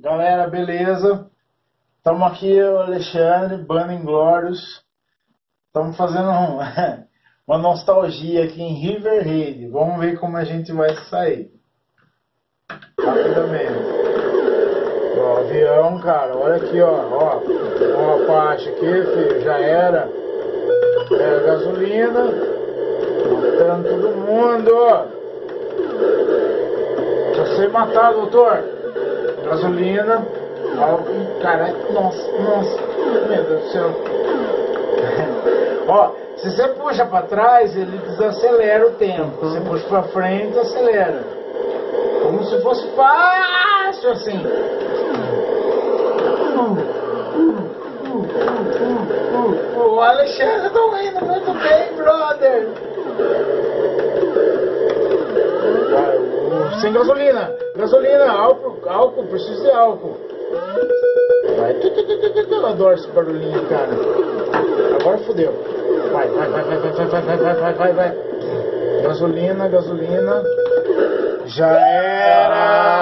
Galera, beleza? Estamos aqui, eu, Alexandre, Banda Inglórios. Estamos fazendo uma nostalgia aqui em River Raid. Vamos ver como a gente vai sair. Rapidamente. Ó, avião, cara, olha aqui, ó. Uma parte aqui, filho, já era. Gasolina. Matando todo mundo. Já sei matar, doutor. Gasolina. Álcool. Caralho, nossa. Meu Deus do céu. Ó, se você puxa pra trás, ele desacelera o tempo. Se você puxa pra frente, acelera. Como se fosse fácil assim. O Alexandre tá indo muito bem, brother. Sem gasolina, álcool, preciso de álcool. Vai, eu adoro esse barulhinho, cara. Agora fodeu. Vai. Gasolina. Já era.